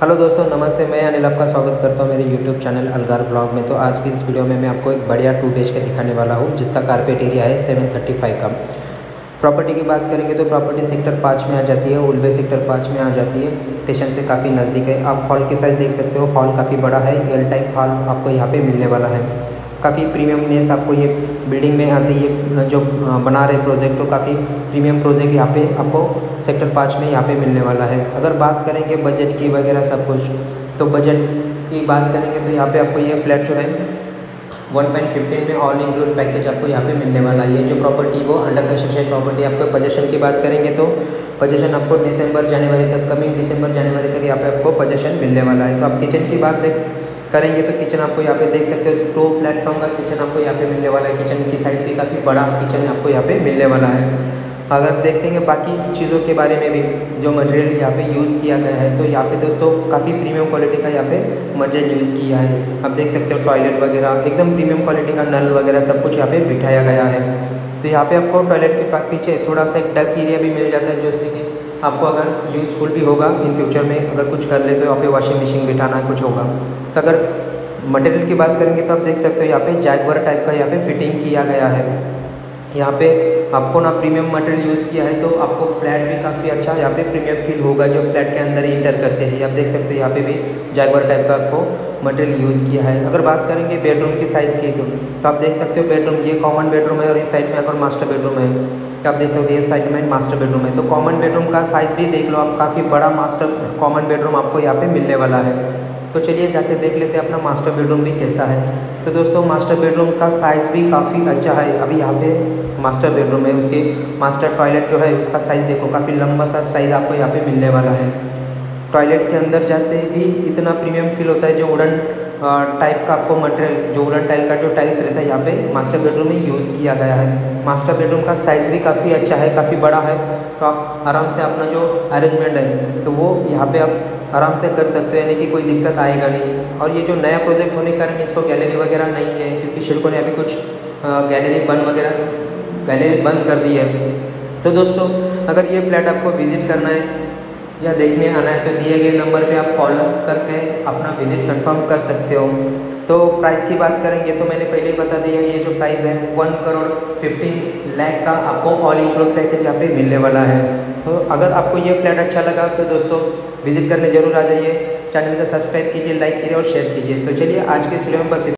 Hello दोस्तों, नमस्ते। मैं अनिल आपका स्वागत करता हूं मेरे यूट्यूब चैनल अलगार ब्लॉग में। तो आज की इस वीडियो में मैं आपको एक बढ़िया 2 BHK दिखाने वाला हूं, जिसका कारपेट एरिया है 735 का। प्रॉपर्टी की बात करेंगे तो प्रॉपर्टी सेक्टर 5 में आ जाती है, उल्वे सेक्टर 5 में आ जाती है। स्टेशन से काफ़ी नज़दीक है। आप हॉल की साइज़ देख सकते हो, हॉल काफ़ी बड़ा है। एल टाइप हॉल आपको यहाँ पर मिलने वाला है। काफ़ी प्रीमियमनेस आपको ये बिल्डिंग में आती है। जो बना रहे प्रोजेक्ट, तो काफ़ी प्रीमियम प्रोजेक्ट यहाँ पे आपको सेक्टर 5 में यहाँ पे मिलने वाला है। अगर बात करेंगे बजट की वगैरह सब कुछ, तो बजट की बात करेंगे तो यहाँ पे आपको ये फ्लैट जो है 1.15 में ऑल इंक्लूड पैकेज आपको यहाँ पे मिलने वाला है। ये जो प्रॉपर्टी वो अंडर कंस्ट्रक्शन प्रॉपर्टी। आपको पोजेसन की बात करेंगे तो पोजेसन आपको दिसंबर जनवरी तक, कमिंग दिसंबर जनवरी तक यहाँ पे आपको पोजेसन मिलने वाला है। तो आप किचन की बात करेंगे तो किचन आपको यहाँ पे देख सकते हो, 2 प्लेटफॉर्म का किचन आपको यहाँ पे मिलने वाला है। किचन की साइज़ भी काफ़ी बड़ा किचन आपको यहाँ पे मिलने वाला है। अगर देखते हैं बाकी चीज़ों के बारे में भी, जो मटेरियल यहाँ पे यूज़ किया गया है, तो यहाँ पे दोस्तों काफ़ी प्रीमियम क्वालिटी का यहाँ पे मटेरियल यूज़ किया है। आप देख सकते हो टॉयलेट वगैरह एकदम प्रीमियम क्वालिटी का, नल वगैरह सब कुछ यहाँ पे बिठाया गया है। तो यहाँ पे आपको टॉयलेट के पीछे थोड़ा सा एक डक एरिया भी मिल जाता है, जैसे कि आपको अगर यूज़फुल भी होगा इन फ्यूचर में, अगर कुछ कर ले तो यहाँ पे वॉशिंग मशीन बिठाना कुछ होगा। तो अगर मटेरियल की बात करेंगे तो आप देख सकते हो यहाँ पे जैगवार टाइप का यहाँ पे फिटिंग किया गया है। यहाँ पे आपको ना प्रीमियम मटेरियल यूज़ किया है, तो आपको फ्लैट भी काफ़ी अच्छा यहाँ पे प्रीमियम फील होगा जो फ्लैट के अंदर इंटर करते हैं। आप देख सकते हो यहाँ पे भी जैगवार टाइप का आपको मटेरियल यूज़ किया है। अगर बात करेंगे बेडरूम की साइज़ की, तो आप देख सकते हो बेडरूम, ये कॉमन बेडरूम है और इस साइड में अगर मास्टर बेडरूम है। तो आप देख सकते हो इस साइड में मास्टर बेडरूम है। तो कॉमन बेडरूम का साइज़ भी देख लो आप, काफ़ी बड़ा मास्टर कॉमन बेडरूम आपको यहाँ पे मिलने वाला है। तो चलिए जाके देख लेते हैं अपना मास्टर बेडरूम भी कैसा है। तो दोस्तों मास्टर बेडरूम का साइज़ भी काफ़ी अच्छा है। अभी यहाँ पे मास्टर बेडरूम है, उसकी मास्टर टॉयलेट जो है उसका साइज़ देखो, काफ़ी लंबा सा साइज़ आपको यहाँ पे मिलने वाला है। टॉयलेट के अंदर जाते भी इतना प्रीमियम फील होता है। जो वुडन टाइप का आपको मटेरियल, जो वुडन टाइल का जो टाइल्स रहता है यहाँ पे मास्टर बेडरूम में यूज़ किया गया है। मास्टर बेडरूम का साइज़ भी काफ़ी अच्छा है, काफ़ी बड़ा है। तो आप आराम से अपना जो अरेंजमेंट है तो वो यहाँ पे आप आराम से कर सकते हो, यानी कि कोई दिक्कत आएगा नहीं। और ये जो नया प्रोजेक्ट होने के कारण इसको गैलरी वगैरह नहीं है, क्योंकि शिल्पो ने अभी कुछ गैलरी बंद कर दी है। तो दोस्तों अगर ये फ्लैट आपको विज़िट करना है या देखने आना है तो दिए गए नंबर पे आप कॉल करके अपना विज़िट कंफर्म कर सकते हो। तो प्राइस की बात करेंगे तो मैंने पहले ही बता दिया, ये जो प्राइस है 1,15,00,000 का आपको ऑल इंक्लूड पैकेज यहाँ पे मिलने वाला है। तो अगर आपको ये फ्लैट अच्छा लगा तो दोस्तों विज़िट करने ज़रूर आ जाइए। चैनल को सब्सक्राइब कीजिए, लाइक कीजिए और शेयर कीजिए। तो चलिए आज के इस वीडियो में बस